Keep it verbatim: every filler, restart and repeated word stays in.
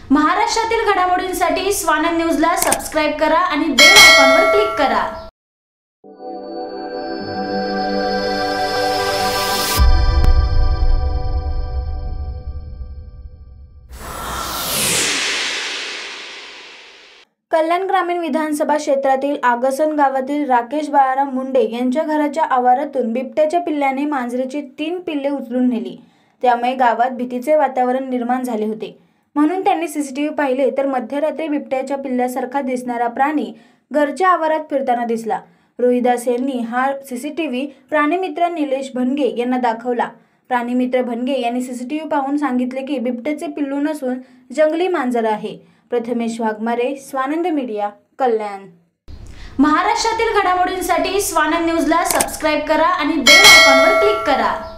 महाराष्ट्रातील घडामोडींसाठी स्वानंद न्यूजला सबस्क्राइब करा आणि बेल आयकॉनवर क्लिक करा। कल्याण ग्रामीण विधानसभा क्षेत्रातील आगसन गावातील राकेश बाळाराम मुंडे यांच्या घराच्या आवारातून बिबट्याच्या पिल्ल्याने मांजरीची तीन पिल्ले उचलून नेली। त्यामुळे गावात भीतीचे वातावरण निर्माण झाले होते। म्हणून त्यांनी सीसीटीव्ही पाहिले तर मध्यरात्री बिबट्याच्या पिल्ल्यासारखा दिसणारा प्राणी घरच्या आवारात फिरताना दिसला। रोहिदास यांनी हा सीसीटीव्ही प्राणीमित्र निलेश भनगे यांना दाखवला। प्राणीमित्र भनगे यांनी सीसीटीव्ही पाहून सांगितले की बिबट्याचे पिल्लू नसून जंगली मांजर आहे। प्रथमेश वाघमारे, स्वानंद मीडिया, कल्याण। महाराष्ट्रातील घडामोडींसाठी स्वानंद न्यूजला सबस्क्राइब करा आणि बेल आयकॉनवर क्लिक करा।